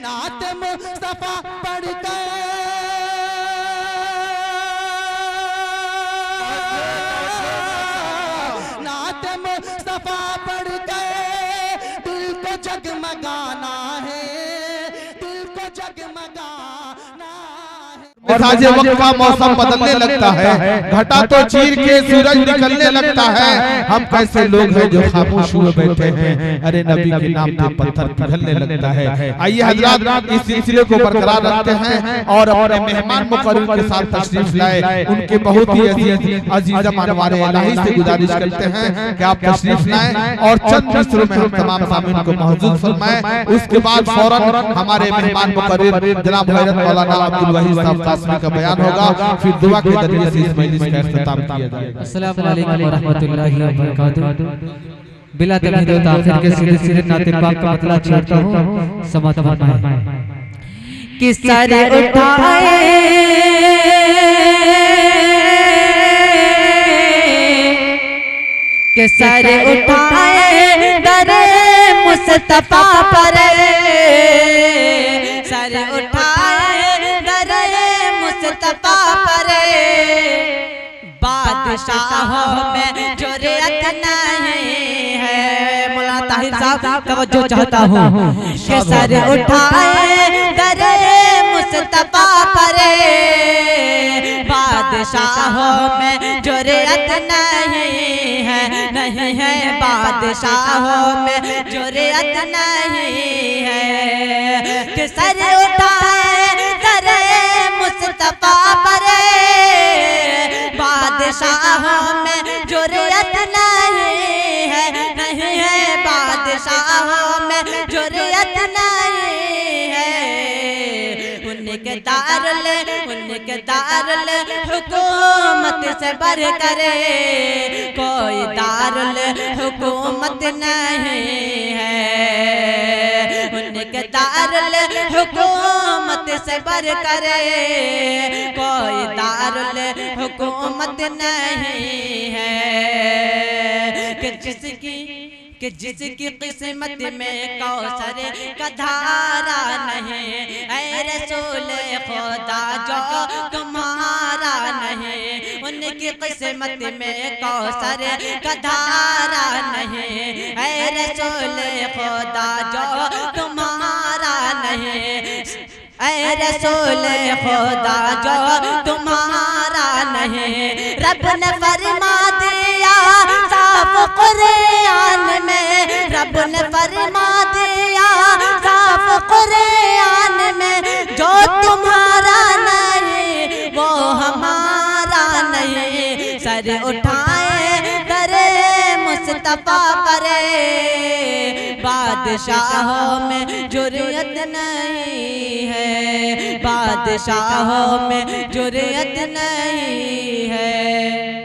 नात मुस्तफा पढ़ के नात मुस्तफा पढ़ के दिल को जगमगाना है, दिल को जगमगाना है। मिजाजे वक्त का मौसम बदलने लगता है, घटा तो चीर के सूरज निकलने लगता है। हम कैसे लोग हैं जो खामोश हुए बैठे हैं, अरे नबी के नाम पे पत्थर पिघलने लगता है। आइए हजरात इस सिलसिले को बरकरार रखते हैं और अपने मेहमान मुकर्रम के साथ तशरीफ लाए। उनके बहुत ही अजीज मानवारे इलाही से गुजारिश करते हैं कि आप तशरीफ लाएं और चंद मिसरों में हम तमाम सामीन को महजूद फरमाएं। उसके बाद फौरन हमारे मेहमान मुकर्रम जनाब हजरत मौलाना अब्दुल वहीद साहब कासमी का बयान होगा, फिर दुआ के जरिए से इस मजलिस का इख्तिताम किया जाएगा। अस्सलामु अलैकुम व रहमतुल्लाहि व बरकातहू। बिला तमीज़ व ताख़ीर के सीधे नाते पाक का मतला छेड़ता हूँ, समात फरमाएं। किस सर उठाए के सर उठाए दरे मुस्तफा पर, सर उठाए दरे मुस्तफा पर, बादशाहों में जुर्रत नहीं है। मौलाना ताहिर साहब तवज्जो चाहता हूँ कि सर उठाए दरे मुस्तफा पर, बादशाहों में जुर्रत नहीं है, नहीं है बादशाहों में जुर्रत नहीं है। कि सर उठाए दरे मुस्तफा पर, बादशाहों में जुर्रत नहीं है, नहीं है बादशाहों में जुर्रत नहीं है। उनके दारुल हुकूमत से बढ़ करे कोई दारुल हुकूमत नहीं है। उनके दारुल हुकूमत से बढ़ करे कोई दारुल हुकूमत नहीं है। कि जिसकी किस्मत में कौसर का धारा नहीं, ऐ रसूल खुदा जो तुम्हारा नहीं। उनकी किस्मत में कौसर का धारा नहीं, ऐ रसूल खुदा जो तुम्हारा नहीं, ऐ रसूल खुदा जो तुम्हारा नहीं। रब ने फरमा दिया साफ कुरान में, रब ने फरमा दिया साफ कुरान में, जो तुम्हारा नहीं वो हमारा नहीं। सर उठाए दरे मुस्तफा पर, बादशाहों में जुर्रत नहीं है, बादशाहों में जुर्रत नहीं है।